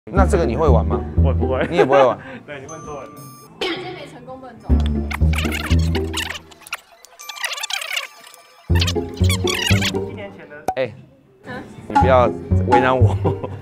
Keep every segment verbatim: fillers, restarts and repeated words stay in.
那这个你会玩吗？ 我不会， 你也不会玩。 对，你问错人了。 今天没成功不能走。 一年前的。 哎、欸，你不要为难我。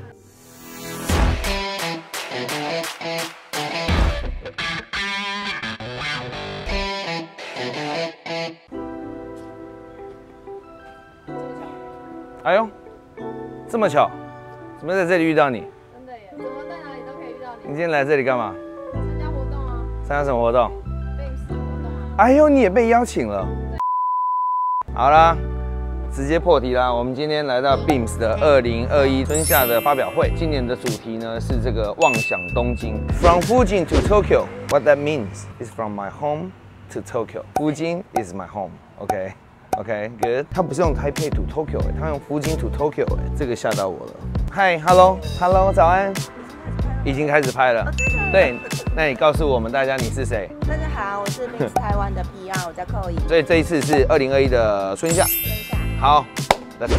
哎呦，这么巧，怎么在这里遇到你？ 真的耶，怎么在哪里都可以遇到你。 你今天来这里干嘛？ 参加活动啊。 参加什么活动 ？B I M S 的活动啊。 哎呦，你也被邀请了。好啦，直接破题啦。我们今天来到 B I M S 的二零二一春夏的发表会，今年的主题呢是这个妄想东京 ，From Fujin to Tokyo. What that means is from my home to Tokyo. Fujin is my home. OK。OK, good. 他不是用 Taipei to Tokyo， 哎，他用福京 to Tokyo， 哎，这个吓到我了。Hi, hello, hello， 早安。已经开始拍了。对，那你告诉我们大家你是谁？ 大家好，我是 B I M S 台湾的 P R， 我叫寇怡。 所以这一次是二零二一的春夏。 春夏。 好 ，Let's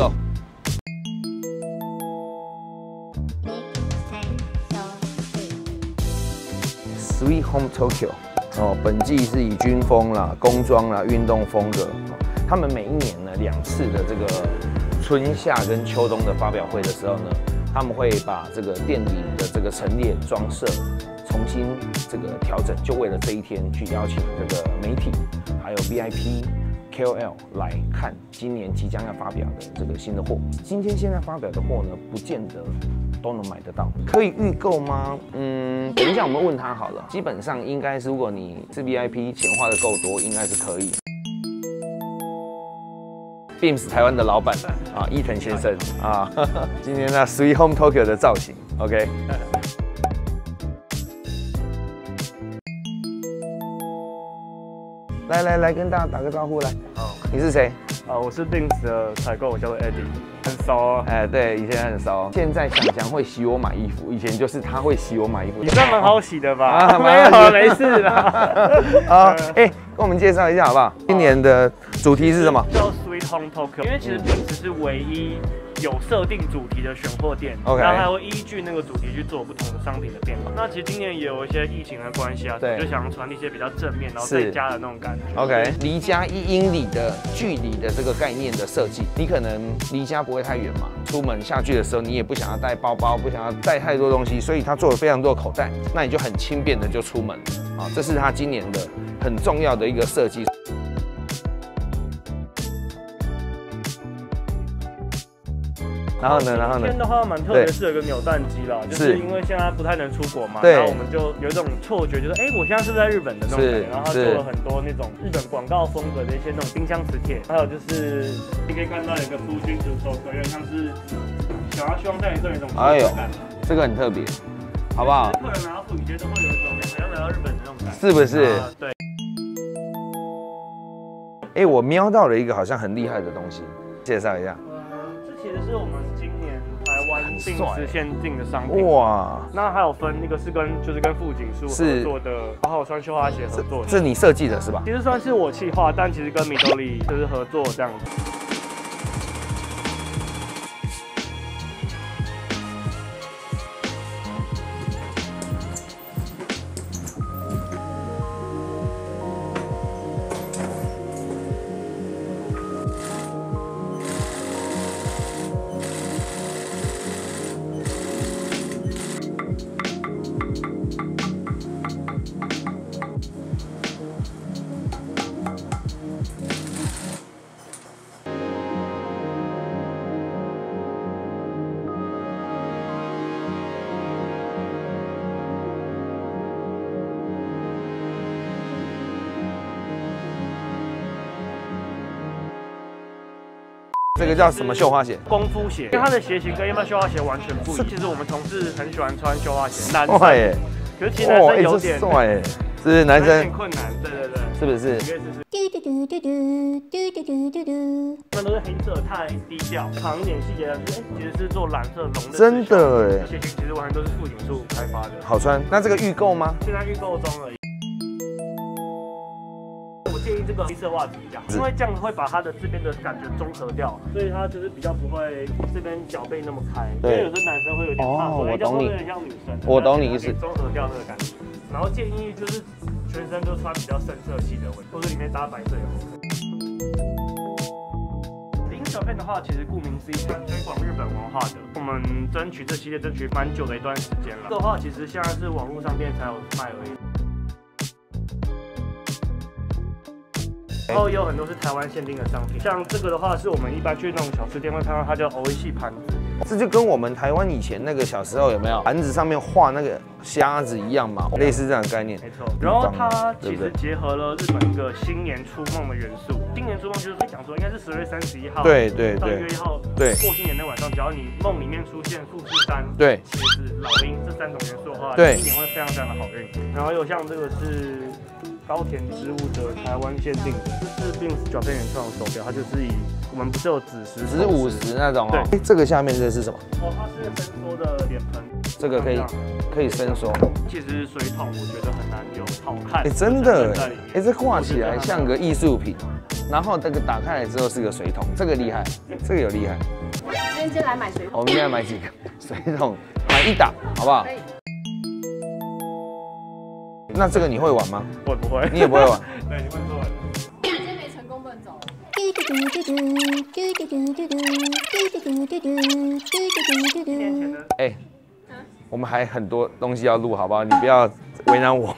go。Sweet Home Tokyo。哦，本季是以军风啦、工装啦、运动风格。他们每一年呢两次的这个春夏跟秋冬的发表会的时候呢，他们会把这个店里的这个陈列装设重新这个调整，就为了这一天去邀请这个媒体还有 V I P、K O L 来看今年即将要发表的这个新的货。今天现在发表的货呢，不见得都能买得到，可以预购吗？嗯，等一下我们问他好了。基本上应该是，如果你是 V I P， 钱花的够多，应该是可以。B I M S 台湾的老板啊，伊藤先生啊，呵呵今天呢 Sweet Home Tokyo 的造型 ，OK。来来来，跟大家打个招呼来。 好， 你是谁？ 啊，我是 B I M S 的采购，我叫做 Eddie， 很骚啊。 哎，对，以前很骚，现在想想会洗我买衣服，以前就是他会洗我买衣服。 你这样蛮好洗的吧？ 啊， 没有，没事啦。 啊，哎，跟我们介绍一下好不好？今年的主题是什么？ 叫 Sweet Home Tokyo， 因为其实 B I M S 是唯一有设定主题的选货店， OK， 然后还会依据那个主题去做不同的商品的变化。那其实今年也有一些疫情的关系啊，对，就想要传递一些比较正面，然后在家的那种感觉。 OK， 离家一英里的距离的这个概念的设计，你可能离家不会太远嘛，出门下去的时候你也不想要带包包，不想要带太多东西，所以他做了非常多的口袋，那你就很轻便的就出门啊，这是他今年的很重要的一个设计。然后呢，然后呢？ 今天的话蛮特别，是有个扭蛋机啦，就是因为现在不太能出国嘛，然后我们就有一种错觉，就是哎，我现在是不是在日本的那种感觉，然后他做了很多那种日本广告风格的一些那种冰箱磁铁，还有就是你可以看到有一个夫君足球可有点像是想要希望带给这种哎呦，这个很特别，好不好？ 客人拿到付，你觉得会有一种好像来到日本的那种感觉， 是不是？ 对。 哎，我瞄到了一个好像很厉害的东西，介绍一下。 其实是我们今年台湾B I M S限定的商品哇， 那还有分一个是跟就是跟富锦树合作的，然后有穿绣花鞋合作的， 这是你设计的是吧？ 其实算是我企划，但其实跟米多利就是合作这样子。 这个叫什么绣花鞋？ 功夫鞋，因为它的鞋型跟一般绣花鞋完全不一样。其实我们同事很喜欢穿绣花鞋，男生，可是其实男生有点帅哎，是不是男生？ 有点困难，对对对， 是不是？ 你可以试试。他们都是黑色，太低调，藏一点细节的，就是其实是做蓝色龙的。 真的哎， 鞋型其实完全都是富锦树开发的。 好穿，那这个预购吗？ 现在预购中而已。我建议这个个黑色袜子一样，因为这样会把它的这边的感觉中和掉，所以它就是比较不会这边脚背那么开。对，因为有些男生会有点怕说，哎，这样会有点像女生。 我懂你意思， 中和掉那个感觉。然后建议就是全身都穿比较深色系的，或者里面搭白色也 OK。领小片的话，其实顾名思义，它推广日本文化的。我们争取这系列争取蛮久的一段时间了。这个的话，其实现在是网络上店才有卖而已。然后也有很多是台湾限定的商品，像这个的话，是我们一般去那种小吃店会看到，它叫偶一系盘子。 这就跟我们台湾以前那个小时候有没有盘子上面画那个虾子一样嘛，类似这样的概念。 没错。然后它其实结合了日本一个新年出梦的元素。新年出梦就是讲说，应该是十月三十一号， 对对对， 到一月一号，对，过新年那晚上，只要你梦里面出现富士山、 对， 茄子、老鹰这三种元素的话， 对， 一年会非常非常的好运。然后有像这个是高田织物的台湾限定的，这是 Beams 脚片原创的手表，它就是以我们不是有子时、 子午时那种哦。对，这个下面这是什么？ 哦，它是伸缩的脸盆， 这个可以可以伸缩。 其实水桶我觉得很难有好看， 哎，真的，哎，这挂起来像个艺术品，然后这个打开来之后是个水桶，这个厉害，这个有厉害。 今天先来买水桶， 我们现在买几个水桶，买一打，好不好？ 可以。 那这个你会玩吗？ 我不会， 你也不会玩。 对，你会做完。 今天没成功不能走。 哎，我们还很多东西要录，好不好？你不要为难我。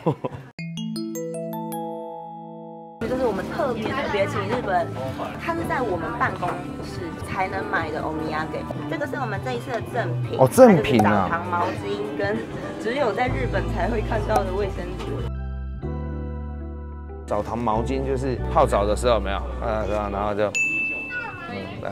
这是我们特别特别请日本，它是在我们办公室才能买的欧米亚给。这个是我们这一次的赠品哦，赠品啊， 澡堂毛巾跟只有在日本才会看到的卫生纸。 澡堂毛巾就是泡澡的时候有没有？啊，对啊，然后就，嗯，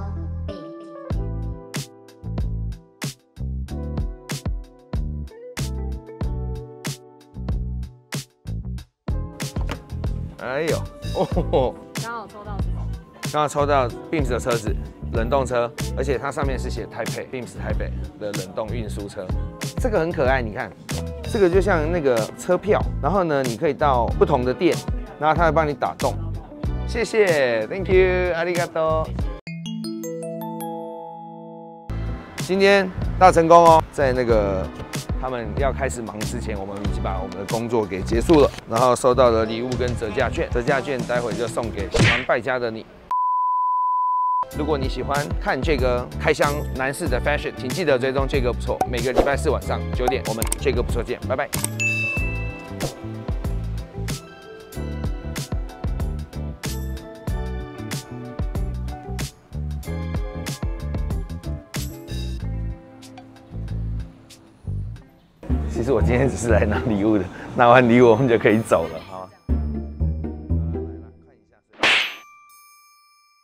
哎呦，哦， 刚好抽到什么？ 刚好抽到 Beams 的车子，冷冻车，而且它上面是写台北 Beams 台北的冷冻运输车，这个很可爱，你看，这个就像那个车票，然后呢，你可以到不同的店，然后它会帮你打洞。谢谢 ，Thank you， 阿里嘎多。今天大成功哦，在那个他们要开始忙之前，我们已经把我们的工作给结束了，然后收到了礼物跟折价券，折价券待会就送给喜欢败家的你。如果你喜欢看这个开箱男士的 fashion， 请记得追踪这个不错，每个礼拜四晚上九点，我们这个不错见，拜拜。其实我今天只是来拿礼物的，拿完礼物我们就可以走了，好。